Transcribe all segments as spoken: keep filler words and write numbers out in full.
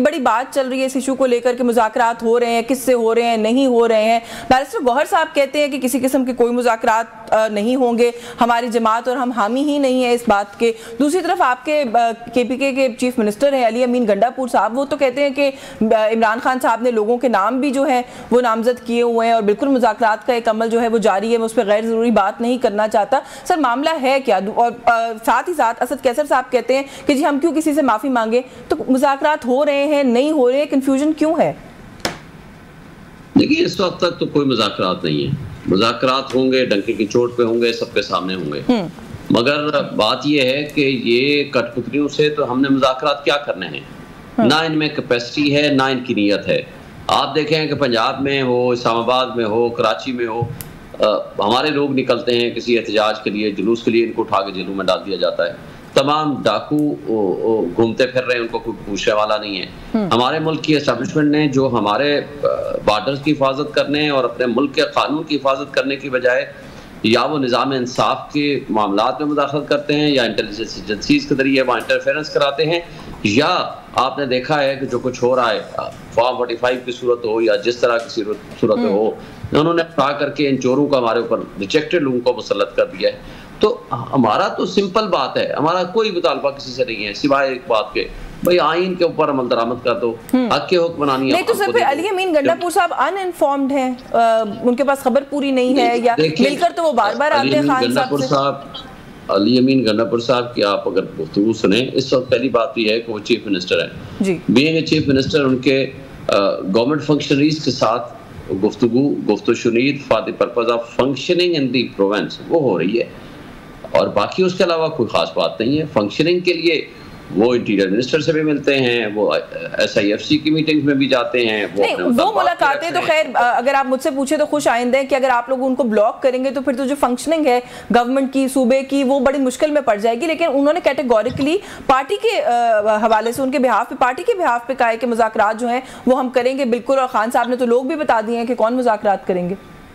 बड़ी बात चल रही है इस इशू को लेकर के, मुज़ाकरात हो रहे हैं, किससे हो रहे हैं, नहीं हो रहे हैं। बैरिस्टर गौहर साहब कहते हैं कि किसी किस्म के कोई मुज़ाकरात नहीं होंगे, हमारी जमात और हम हामी ही नहीं है इस बात के। दूसरी तरफ आपके केपीके के चीफ मिनिस्टर हैं अली अमीन गंडापुर साहब, वो तो कहते हैं कि इमरान खान साहब ने लोगों के नाम भी जो है वो नामजद किए हुए हैं और बिल्कुल मुज़ाकरात का एक अमल जो है वो जारी है, मैं उस पर गैर ज़रूरी बात नहीं करना चाहता। सर मामला है क्या? और आ, साथ ही साथ असद कैसर साहब कहते हैं कि जी हम क्यों किसी से माफ़ी मांगे, तो मुज़ाकरात हो रहे हैं, नहीं हो रहे हैं, कन्फ्यूजन क्यों है? देखिए, इस वक्त तक तो कोई मुज़ाकरात नहीं है। मुज़ाकरात होंगे, डंके की चोट पे होंगे, सबके सामने होंगे, मगर बात यह है कि ये कठपुतलियों से तो हमने मुज़ाकरात क्या करने हैं, ना इनमें कैपेसिटी है, ना इनकी नीयत है। आप देखें कि पंजाब में हो, इस्लामाबाद में हो, कराची में हो, आ, हमारे लोग निकलते हैं किसी एहतजाज के लिए, जुलूस के लिए, इनको उठा के जेलों में डाल दिया जाता है। तमाम डाकू घूमते फिर रहे हैं, उनको कोई पूछने वाला नहीं है। हमारे मुल्क की एस्टेब्लिशमेंट ने जो हमारे बॉर्डर्स की हिफाजत करने और अपने मुल्क के कानून की हिफाजत करने की बजाय या वो निज़ाम इंसाफ के मामलात में मुदाखलत करते हैं या इंटेलिजेंस एजेंसीज के जरिए वहाँ इंटरफेरेंस कराते हैं, या आपने देखा है कि जो कुछ हो रहा है फॉर्म फोर्टी फाइव की सूरत हो या जिस तरह की सूरत हो, उन्होंने उठा करके इन चोरों का हमारे ऊपर रिजेक्टेड लोगों को मुसल्लत कर दिया है। तो हमारा तो सिंपल बात है, हमारा कोई मुतालबा किसी से नहीं है सिवाय एक बात के, भाई आइन के ऊपर अमल दरामद कर दो, हक के हुक्मरानी है। नहीं तो सर फिर अली अमीन गंडापुर साहब अनइन्फॉर्म्ड हैं, उनके पास खबर पूरी नहीं है, या मिलकर तो वो बार बार आते हैं खान साहब से। अली अमीन गंडापुर साहब की आप अगर गुफ्तगू सुने, इस वक्त पहली बात यह है कि वो चीफ मिनिस्टर हैं। बीइंग चीफ मिनिस्टर उनके गवर्नमेंट फंक्शनरीज के साथ गुफ्तगू गुफ्तशुनीद for the purpose of functioning in the province वो हो रही है, और बाकी उसके अलावा कोई खास बात नहीं है। फंक्शनिंग के लिए वो इंटीरियर मिनिस्टर से भी मिलते हैं, वो एस आई एफ सी की मीटिंग्स में भी जाते हैं। वो, नहीं, वो मुलाकातें तो खैर अगर आप मुझसे पूछे तो खुश आइंदे हैं कि अगर आप लोग उनको ब्लॉक करेंगे तो फिर तो जो फंक्शनिंग है गवर्नमेंट की, सूबे की, वो बड़ी मुश्किल में पड़ जाएगी। लेकिन उन्होंने कैटेगोरिकली पार्टी के हवाले से, उनके बिहाफ पे, पार्टी के बिहाफ पे कहा है कि मुज़ाकरात जो हैं वो हम करेंगे बिल्कुल, और खान साहब ने तो लोग भी बता दिए हैं कि कौन मुज़ाकरात करेंगे।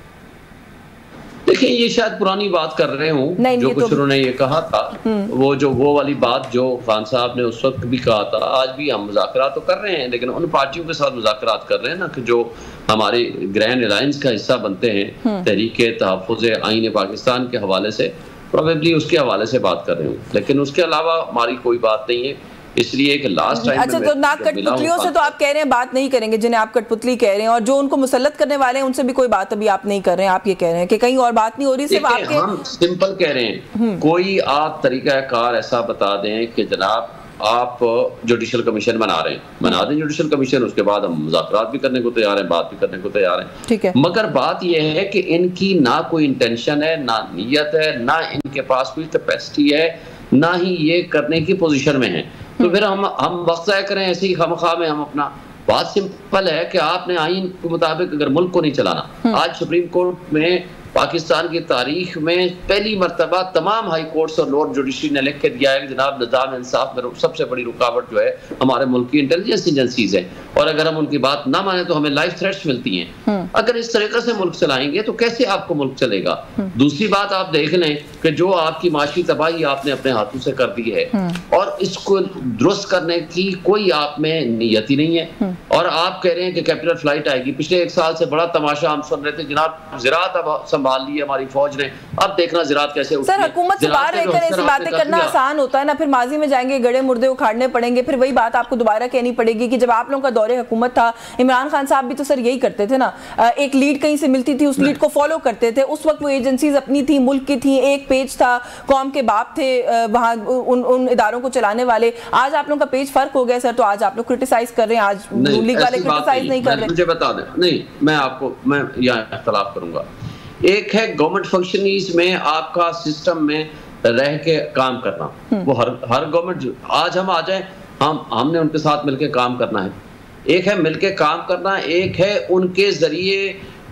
देखिए, ये शायद पुरानी बात कर रहे हूँ, जो कुछ तो... उन्होंने ये कहा था, वो जो वो वाली बात जो खान साहब ने उस वक्त भी कहा था, आज भी हम मुज़ाकरात तो कर रहे हैं, लेकिन उन पार्टियों के साथ मुज़ाकरात कर रहे हैं ना कि जो हमारे ग्रैंड अलायंस का हिस्सा बनते हैं, तहरीके तहफ़्फ़ुज़ आईन पाकिस्तान के हवाले से, प्रोबेबली उसके हवाले से बात कर रहे हूँ, लेकिन उसके अलावा हमारी कोई बात नहीं है। इसलिए कि लास्ट टाइम अच्छा, तो नाक कठपुतलियों से तो आप कह रहे हैं बात नहीं करेंगे, जिन्हें आप कठपुतली कह रहे हैं, और जो उनको मुसल्लत करने वाले हैं उनसे भी कोई बात अभी आप नहीं कर रहे हैं। आप ये कह रहे हैं कि कहीं और बात नहीं हो रही, सिर्फ आपके हम सिंपल कह रहे हैं, कोई आप तरीकाकार ऐसा बता दें कि जनाब आप जुडिशल कमीशन बना रहे हैं, बना दें जुडिशल कमीशन, उसके बाद हम मुज़ाकरात भी करने को तैयार हैं, बात भी करने को तैयार हैं, ठीक है। मगर बात यह है कि इनकी ना कोई इंटेंशन है, ना नीयत है, ना इनके पास कोई कैपेसिटी है, ना ही ये करने की पोजीशन में है। तो फिर हम हम वक्त ज़ाया करें ऐसे ही खामखा में हम अपना। बात सिंपल है कि आपने आइन के मुताबिक अगर मुल्क को नहीं चलाना, आज सुप्रीम कोर्ट में पाकिस्तान की तारीख में पहली मरतबा तमाम हाई कोर्ट्स और लोअर जुडिशरी ने लिख के दिया है कि जनाब निज़ाम इंसाफ में सबसे बड़ी रुकावट जो है हमारे मुल्क की इंटेलिजेंस एजेंसीज है, और अगर हम उनकी बात ना माने तो हमें लाइफ थ्रेट्स मिलती हैं। अगर इस तरीके से मुल्क चलाएंगे तो कैसे आपको मुल्क चलेगा? दूसरी बात आप देख लें कि जो आपकी माशी तबाही आपने अपने हाथों से कर दी है, और इसको दुरुस्त करने की कोई आप में नीयत ही नहीं है, और आप कह रहे हैं कि कैपिटल फ्लाइट आएगी। पिछले एक साल से बड़ा तमाशा हम सुन रहे थे, जनाब ज़राअत अब संभाल ली हमारी फौज ने, अब देखना ज़राअत कैसे उठती है। सर हुकूमत से बाहर रहकर ऐसी बातें करना आसान होता है ना, फिर माजी में जाएंगे गड़े मुर्दे उखाड़ने पड़ेंगे, फिर वही बात आपको दोबारा कहनी पड़ेगी कि जब आप लोगों का दौरे हुकूमत था, इमरान खान साहब भी तो सर यही करते थे ना, एक लीड कहीं से मिलती थी, उस लीड को फॉलो करते थे। उस वक्त वो एजेंसीज अपनी थी, मुल्क की थी, एक पेज था, कौम के बाप थे वहाँ उन उन इदारों को चलाने वाले। आज आप लोगों का पेज फर्क हो गया सर, तो आज आप लोग क्रिटिसाइज कर रहे हैं, आज लीग वाले क्रिटिसाइज नहीं कर रहे। मुझे बता दें, नहीं मैं आपको मैं यहाँ इख्तलाफ करूंगा। एक है गवर्नमेंट फंक्शनरीज में आपका सिस्टम में रह के काम करना, वो हर हर गवर्नमेंट, आज हम आ जाए हम हमने उनके साथ मिलके काम करना है, एक है मिलके काम करना, एक है उनके जरिए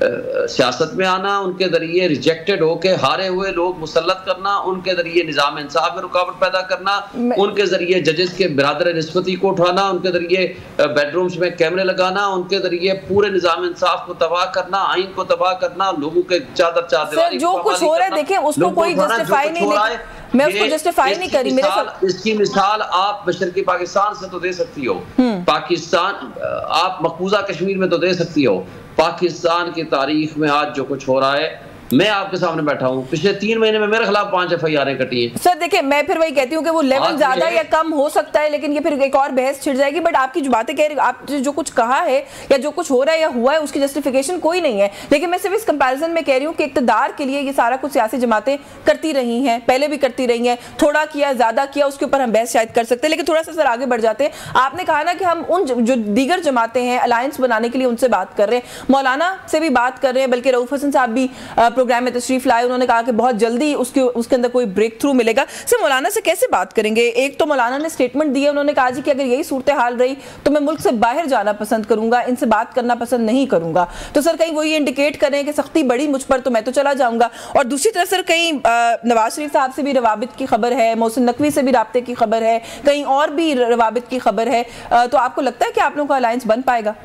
सियासत में आना, उनके जरिए रिजेक्टेड होके हारे हुए लोग मुसल्लत करना, उनके जरिए निज़ाम इंसाफ में रुकावट पैदा करना, उनके जरिए जजेस के बिरादर निस्बती को उठाना, उनके जरिए बेडरूम्स में कैमरे लगाना, उनके जरिए पूरे निज़ाम इंसाफ को तबाह करना, आइन को तबाह करना, लोगों के चादर चादर जो कुछ हो रहा है देखें उसको कोई जस्टिफाई नहीं है। मैं उसको जस्टिफाई नहीं करी। मेरे सब इसकी मिसाल आप मशरकी पाकिस्तान से तो दे सकती हो, पाकिस्तान आप मकबूजा कश्मीर में तो दे सकती हो, पाकिस्तान की तारीख में आज जो कुछ हो रहा है, मैं आपके सामने बैठा हूं, पिछले तीन महीने में मेरे खिलाफ पांच एफ आई आर कटी हैं। सर देखिए, मैं फिर वही कहती हूँ कि वो लेवल ज्यादा या कम हो सकता है, लेकिन ये फिर एक और बहस छिड़ जाएगी। बट आपकी जो बातें कह रही, आप जो कुछ कहा है या जो कुछ हो रहा है या हुआ है, उसकी जस्टिफिकेशन कोई नहीं है। लेकिन मैं सिर्फ इस कंपैरिजन में कह रही हूँ कि इक़्तिदार के लिए ये सारा कुछ सियासी जमातें करती रही हैं, पहले भी करती रही हैं, थोड़ा किया ज्यादा किया उसके ऊपर हम बहस शायद कर सकते हैं। लेकिन थोड़ा सा सर आगे बढ़ जाते हैं। आपने कहा ना कि हम उन जो दीगर जमातें हैं अलायंस बनाने के लिए उनसे बात कर रहे हैं, मौलाना से भी बात कर रहे हैं, बल्कि रऊफ हसन साहब भी प्रोग्राम में तशरीफ लाए, उन्होंने कहा कि बहुत जल्दी उसके उसके अंदर कोई ब्रेक थ्रू मिलेगा। सर मौलाना से कैसे बात करेंगे? एक तो मौलाना ने स्टेटमेंट दिया, उन्होंने कहा जी कि अगर यही सूरत हाल रही तो मैं मुल्क से बाहर जाना पसंद करूंगा, इनसे बात करना पसंद नहीं करूंगा। तो सर कहीं वो ये इंडिकेट कर रहे हैं कि सख्ती बढ़ी मुझ पर तो मैं तो चला जाऊंगा। और दूसरी तरफ सर कहीं नवाज शरीफ साहब से भी रवाबित की खबर है, मोहसिन नकवी से भी राब्ते की खबर है, कहीं और भी रवाबित की खबर है। तो आपको लगता है कि आप लोगों का अलायंस बन पाएगा?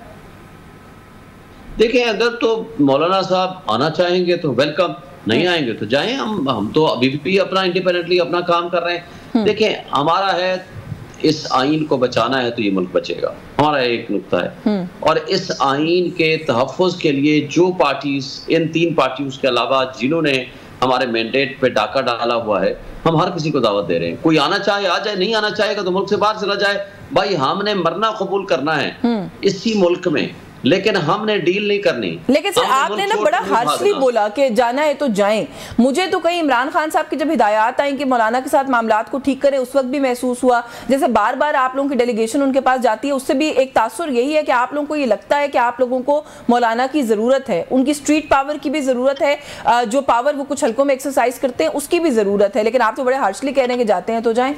देखिए, अगर तो मौलाना साहब आना चाहेंगे तो वेलकम, नहीं आएंगे तो जाएं। हम हम तो अभी भी अपना इंडिपेंडेंटली अपना काम कर रहे हैं। देखें, हमारा है इस आइन को बचाना है तो ये मुल्क बचेगा, हमारा एक नुक्ता है। और इस आइन के तहफ़्फ़ुज़ के लिए जो पार्टीज, इन तीन पार्टियों के अलावा जिन्होंने हमारे मैंडेट पे डाका डाला हुआ है, हम हर किसी को दावत दे रहे हैं। कोई आना चाहे आ जाए, नहीं आना चाहेगा तो मुल्क से बाहर चला जाए। भाई हमने मरना कबूल करना है इसी मुल्क में, लेकिन हमने डील नहीं करनी। लेकिन सर आपने ना बड़ा हार्शली बोला कि जाना है तो जाएं। मुझे तो कहीं इमरान खान साहब की जब हिदायत आई कि मौलाना के साथ मामलात को ठीक करें, उस वक्त भी महसूस हुआ जैसे बार बार आप लोगों की डेलीगेशन उनके पास जाती है, उससे भी एक तासुर यही है कि आप लोगों को ये लगता है कि आप लोगों को मौलाना की जरूरत है, उनकी स्ट्रीट पावर की भी जरूरत है, जो पावर वो कुछ हल्कों में एक्सरसाइज करते हैं उसकी भी जरूरत है। लेकिन आप तो बड़े हार्शली कह रहे हैं कि जाते हैं तो जाएं।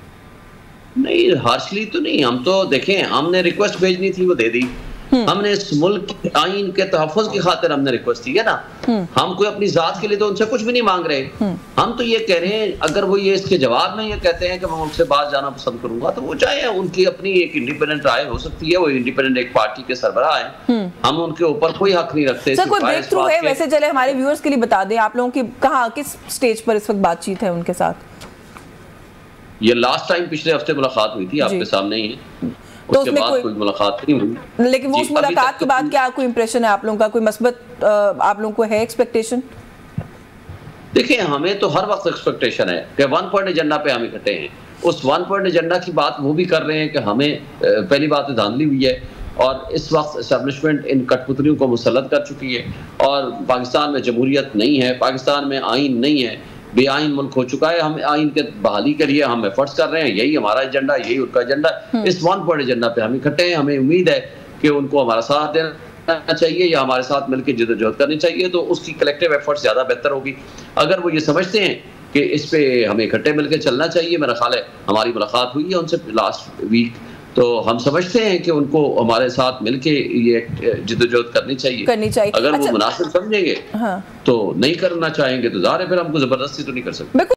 नहीं, हार्शली तो नहीं, हम तो देखें, हमने रिक्वेस्ट भेजनी थी, वो दे दी। हमने इस मुल्क के आइन के तहफ़्फ़ुज़ की खातिर हमने रिक्वेस्ट की है ना। हम कोई अपनी जात के लिए तो उनसे कुछ भी नहीं मांग रहे। हम तो ये कह रहे हैं, अगर वो ये इसके जवाब में ये कहते हैं कि मैं मुल्क से बाहर जाना पसंद करूंगा तो वो चाहे, उनकी अपनी एक इंडिपेंडेंट राय हो सकती है, वो इंडिपेंडेंट एक पार्टी के सरबराह है, हम उनके ऊपर कोई हक नहीं रखते। सर कोई ब्रेक थ्रू है? वैसे चले हमारे व्यूअर्स के लिए बता दें, आप लोगों की कहाँ किस स्टेज पर इस वक्त बातचीत है उनके साथ? ये लास्ट टाइम पिछले हफ्ते मुलाकात हुई थी, आपके सामने ही है। तो उसके बाद कोई, कोई मुलाकात नहीं हुई। लेकिन वो उस मुलाकात के बाद क्या कोई इंप्रेशन है आप लोगों का, कोई मस्बत आप लोगों को है एक्सपेक्टेशन? देखिए, हमें तो हर वक्त एक्सपेक्टेशन है कि वन पॉइंट एजेंडा पे हम इकट्ठे हैं। उस वन पॉइंट एजेंडा की बात वो भी कर रहे हैं कि हमें पहली बात तो धांधली हुई है और इस वक्त एस्टेब्लिशमेंट इन कठपुतलियों को मुसल्लत कर चुकी है और पाकिस्तान में जमहूरियत नहीं है, पाकिस्तान में आइन नहीं है, बेआइन मुल्क हो चुका है। हम आइन के बहाली के लिए हम एफर्ट्स कर रहे हैं, यही हमारा एजेंडा, यही उनका एजेंडा। इस वन पॉइंट एजेंडा पे हम इकट्ठे हैं। हमें उम्मीद है कि उनको हमारा साथ देना चाहिए या हमारे साथ मिलकर जद्दोजहद करनी चाहिए, तो उसकी कलेक्टिव एफर्ट्स ज़्यादा बेहतर होगी। अगर वो ये समझते हैं कि इस पे हमें इकट्ठे मिलकर चलना चाहिए, मेरा ख्याल है हमारी मुलाकात हुई है उनसे लास्ट वीक, तो हम समझते हैं कि उनको हमारे साथ मिलके ये जद्दोजहद करनी चाहिए करनी चाहिए। अगर अच्छा, वो मुनासिब समझेंगे हाँ। तो नहीं करना चाहेंगे तो ज़ाहिर है फिर हमको ज़बरदस्ती तो नहीं कर सकते।